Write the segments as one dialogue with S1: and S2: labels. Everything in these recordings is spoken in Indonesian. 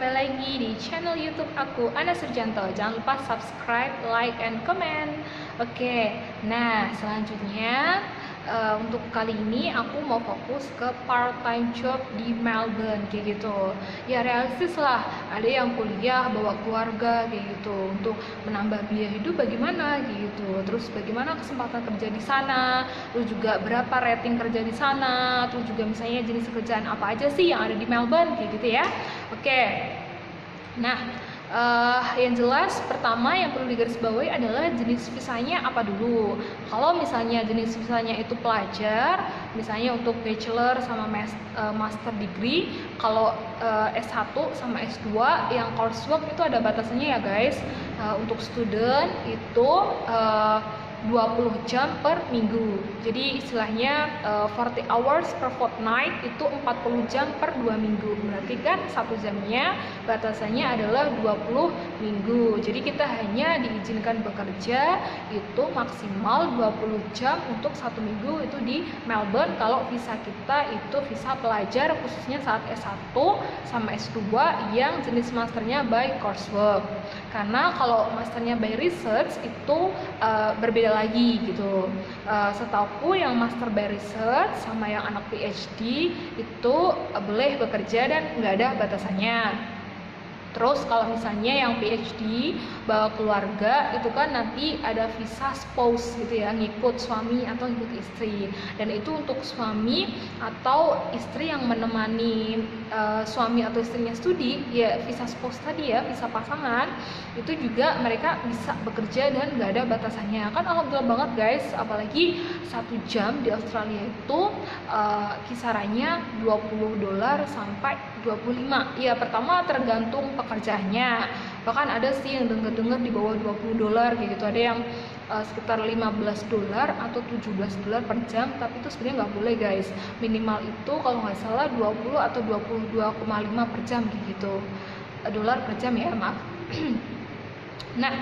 S1: kembali lagi di channel YouTube aku, Ana Surjanto. Jangan lupa subscribe, like, and comment. Oke, nah selanjutnya untuk kali ini aku mau fokus ke part-time job di Melbourne kayak gitu. Ya realistis lah, ada yang kuliah bawa keluarga kayak gitu untuk menambah biaya hidup bagaimana kayak gitu. Terus bagaimana kesempatan kerja di sana, terus juga berapa rating kerja di sana, terus juga misalnya jenis kerjaan apa aja sih yang ada di Melbourne kayak gitu ya. Oke. Nah, yang jelas pertama yang perlu digarisbawahi adalah jenis visanya apa dulu. Kalau misalnya jenis visanya itu pelajar, misalnya untuk bachelor sama master degree, kalau S1 sama S2 yang coursework itu ada batasannya ya guys. Untuk student itu 20 jam per minggu. Jadi istilahnya 40 hours per fortnight itu 40 jam per 2 minggu. Berarti kan 1 jamnya batasannya adalah 20 minggu. Jadi kita hanya diizinkan bekerja itu maksimal 20 jam untuk 1 minggu itu di Melbourne kalau visa kita itu visa pelajar khususnya saat S1 sama S2 yang jenis masternya by coursework. Karena kalau masternya by research itu berbeda lagi gitu. Setauku yang master by research sama yang anak PhD itu boleh bekerja dan nggak ada batasannya. Terus kalau misalnya yang PhD bawa keluarga itu kan nanti ada visa spouse gitu ya, ngikut suami atau ngikut istri. Dan itu untuk suami atau istri yang menemani suami atau istrinya studi, ya visa spouse tadi ya, visa pasangan, itu juga mereka bisa bekerja dan nggak ada batasannya. Kan alhamdulillah banget guys, apalagi 1 jam di Australia itu kisarannya $20 sampai 25. Ya pertama tergantung pekerjaannya, bahkan ada sih yang dengar di bawah $20 kayak gitu, ada yang sekitar $15 atau $17 per jam, tapi itu sebenarnya nggak boleh guys. Minimal itu kalau nggak salah 20 atau 22,5 per jam kayak gitu, dolar per jam ya, maaf. Nah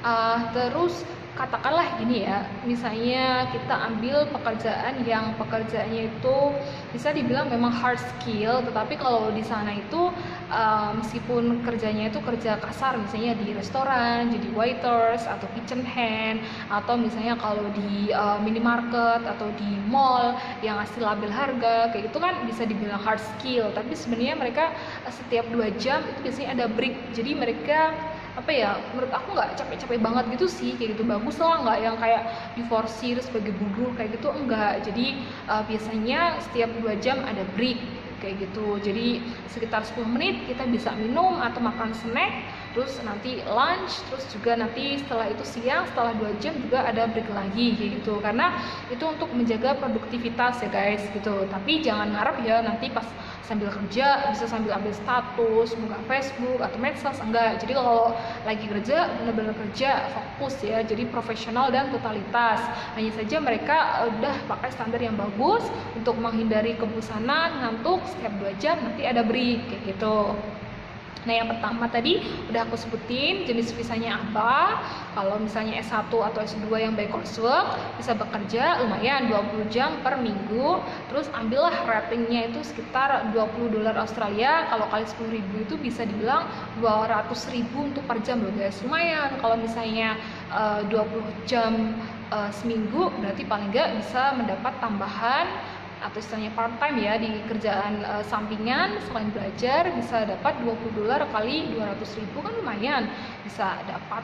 S1: terus katakanlah gini ya, misalnya kita ambil pekerjaan yang pekerjaannya itu bisa dibilang memang hard skill, tetapi kalau di sana itu meskipun kerjanya itu kerja kasar, misalnya di restoran jadi waiters atau kitchen hand, atau misalnya kalau di minimarket atau di mall yang ngasih label harga kayak itu kan bisa dibilang hard skill, tapi sebenarnya mereka setiap 2 jam itu biasanya ada break. Jadi mereka apa ya, menurut aku nggak capek-capek banget gitu sih kayak gitu, bagus lah, nggak yang kayak diforsir sebagai buruh kayak gitu, enggak. Jadi biasanya setiap 2 jam ada break kayak gitu, jadi sekitar 10 menit kita bisa minum atau makan snack, terus nanti lunch, terus juga nanti setelah itu siang setelah 2 jam juga ada break lagi kayak gitu, karena itu untuk menjaga produktivitas ya guys gitu. Tapi jangan harap ya nanti pas sambil kerja bisa sambil ambil status, buka Facebook atau medsos, enggak. Jadi kalau lagi kerja benar-benar kerja fokus ya, jadi profesional dan totalitas. Hanya saja mereka udah pakai standar yang bagus untuk menghindari kebosanan, ngantuk setiap 2 jam nanti ada break kayak gitu. Nah yang pertama tadi udah aku sebutin jenis visanya apa. Kalau misalnya S1 atau S2 yang by coursework bisa bekerja lumayan 20 jam per minggu. Terus ambillah ratingnya itu sekitar $20 Australia. Kalau kali 10.000 itu bisa dibilang 200.000 untuk per jam loh guys, lumayan. Kalau misalnya 20 jam seminggu berarti paling nggak bisa mendapat tambahan atau istilahnya part time ya di kerjaan sampingan selain belajar, bisa dapat $20 kali 200.000 kan lumayan, bisa dapat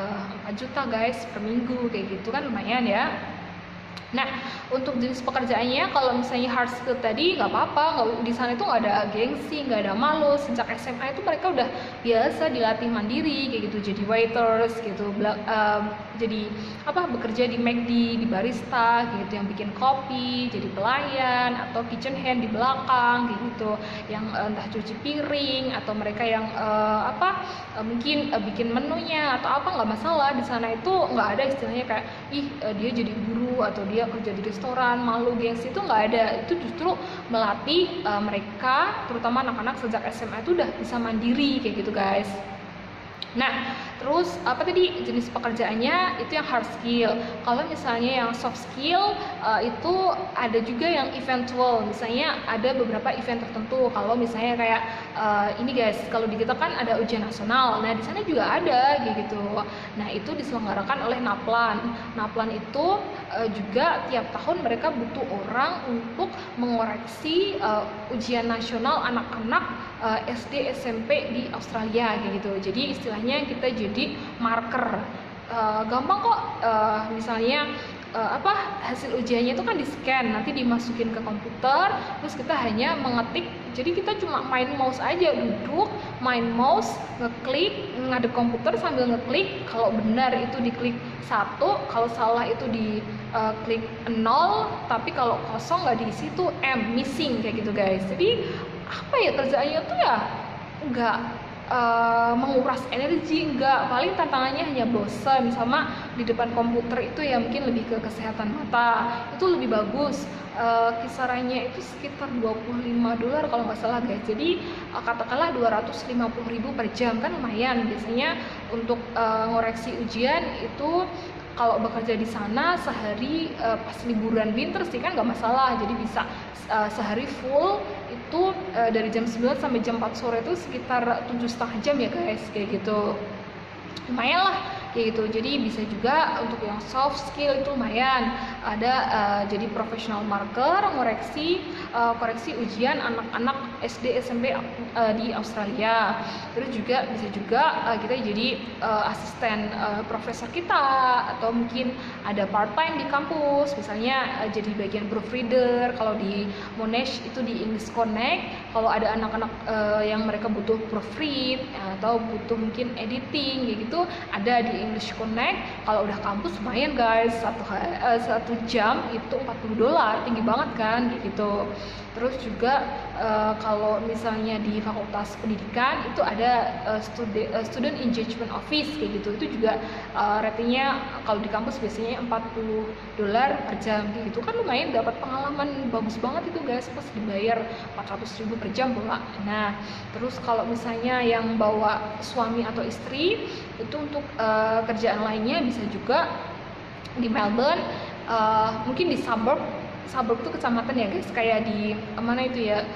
S1: 4 juta guys per minggu kayak gitu kan lumayan ya. Nah untuk jenis pekerjaannya kalau misalnya hard skill tadi nggak apa-apa, di sana itu nggak ada gengsi, nggak ada malu. Sejak SMA itu mereka udah biasa dilatih mandiri kayak gitu, jadi waiters gitu, jadi apa, bekerja di McD, di barista gitu, yang bikin kopi, jadi pelayan atau kitchen hand di belakang kayak gitu, yang entah cuci piring atau mereka yang mungkin bikin menunya atau apa, nggak masalah. Di sana itu nggak ada istilahnya kayak dia jadi guru atau dia kerja di restoran malu gengsi, itu nggak ada. Itu justru melatih mereka terutama anak-anak sejak SMA itu udah bisa mandiri kayak gitu guys. Nah terus apa tadi jenis pekerjaannya itu yang hard skill. Kalau misalnya yang soft skill itu ada juga yang eventual, misalnya ada beberapa event tertentu. Kalau misalnya kayak ini guys, kalau di kita kan ada ujian nasional, nah di sana juga ada kayak gitu. Nah itu diselenggarakan oleh Naplan. Naplan itu juga tiap tahun mereka butuh orang untuk mengoreksi ujian nasional anak-anak SD SMP di Australia kayak gitu. Jadi istilahnya kita jadi marker. Gampang kok, misalnya hasil ujiannya itu kan di scan, nanti dimasukin ke komputer, terus kita hanya mengetik. Jadi kita cuma main mouse aja, duduk main mouse, ngeklik, ngadep komputer sambil ngeklik. Kalau benar itu diklik 1, kalau salah itu di klik 0, tapi kalau kosong nggak diisi itu M, missing kayak gitu guys. Jadi apa ya kerjaannya tuh ya nggak menguras energi, enggak, paling tantangannya hanya bosan sama di depan komputer itu ya mungkin lebih ke kesehatan mata itu lebih bagus. Kisarannya itu sekitar $25 kalau nggak salah guys, jadi katakanlah 250.000 per jam, kan lumayan. Biasanya untuk ngoreksi ujian itu kalau bekerja di sana sehari pas liburan winter sih kan nggak masalah, jadi bisa sehari full itu dari jam 9 sampai jam 4 sore itu sekitar 7,5 jam ya guys, kayak gitu. Lumayan lah kayak gitu. Jadi bisa juga untuk yang soft skill itu lumayan ada jadi professional marker, koreksi ujian anak-anak SD SMP di Australia. Terus juga bisa juga kita jadi asisten profesor kita, atau mungkin ada part time di kampus, misalnya jadi bagian proofreader. Kalau di Monash itu di English Connect, kalau ada anak-anak yang mereka butuh proofread atau butuh mungkin editing kayak gitu, ada di English Connect. Kalau udah kampus lumayan guys, satu jam itu $40, tinggi banget kan gitu. Terus juga kalau misalnya di fakultas pendidikan itu ada student engagement office kayak gitu, itu juga ratingnya kalau di kampus biasanya $40 per jam kayak gitu, kan lumayan, dapat pengalaman bagus banget itu guys, pas dibayar 400.000 per jam pula. Nah terus kalau misalnya yang bawa suami atau istri itu untuk kerjaan lainnya bisa juga di Melbourne, mungkin di suburb itu kecamatan ya guys, kayak di mana itu ya,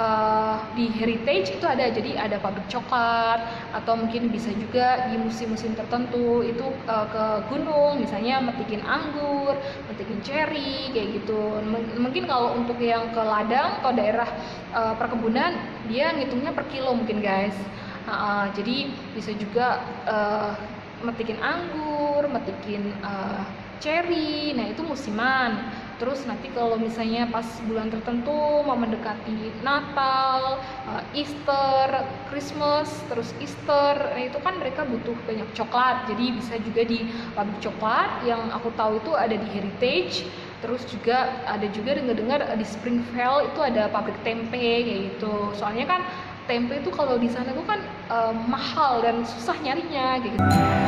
S1: di Heritage itu ada, jadi ada pabrik coklat, atau mungkin bisa juga di musim-musim tertentu itu ke gunung, misalnya metikin anggur, metikin cherry kayak gitu. Mungkin kalau untuk yang ke ladang atau daerah perkebunan dia ngitungnya per kilo mungkin guys. Jadi bisa juga metikin anggur, metikin cherry, nah itu musiman. Terus nanti kalau misalnya pas bulan tertentu mau mendekati Natal, Easter, Christmas, terus Easter, nah itu kan mereka butuh banyak coklat, jadi bisa juga di pabrik coklat yang aku tahu itu ada di Heritage. Terus juga ada juga dengar-dengar di Springvale itu ada pabrik tempe kayak gitu. Soalnya kan tempe itu kalau di sana tuh kan mahal dan susah nyarinya kayak gitu.